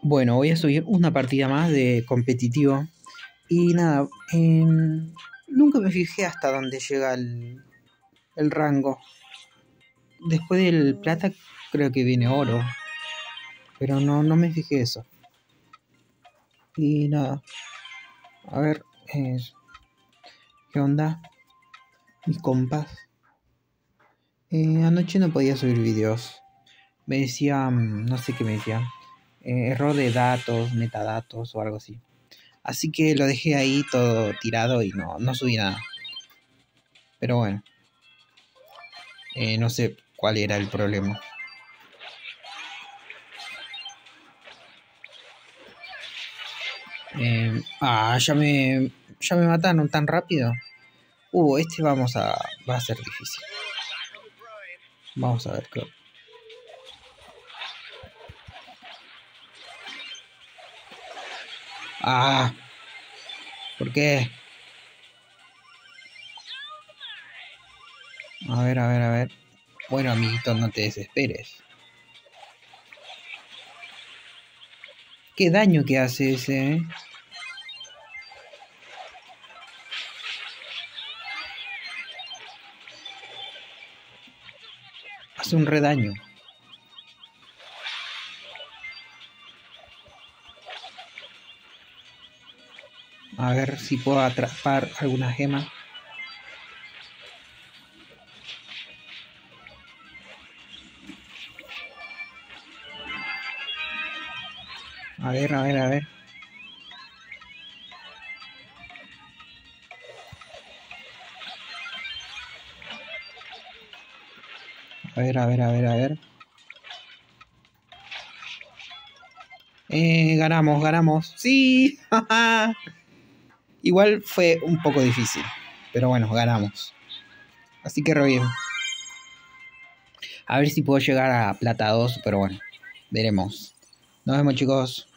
Bueno, voy a subir una partida más de competitivo. Y nada, nunca me fijé hasta dónde llega el rango. Después del plata creo que viene oro. Pero no me fijé eso. Y nada, a ver, ¿qué onda? Mis compas. Anoche no podía subir videos. Me decía, no sé qué me decía. Error de datos, metadatos o algo así. Así que lo dejé ahí todo tirado y no subí nada. Pero bueno, no sé cuál era el problema. Ya me mataron tan rápido. Este va a ser difícil. Vamos a ver qué. ¿Por qué? A ver. Bueno, amiguito, no te desesperes. Qué daño que hace ese, ¿eh? Hace un redaño. A ver si puedo atrapar alguna gema. A ver. A ver. Ganamos. ¡Sí! Igual fue un poco difícil. Pero bueno, ganamos. Así que re bien. A ver si puedo llegar a plata 2, pero bueno, veremos. Nos vemos, chicos.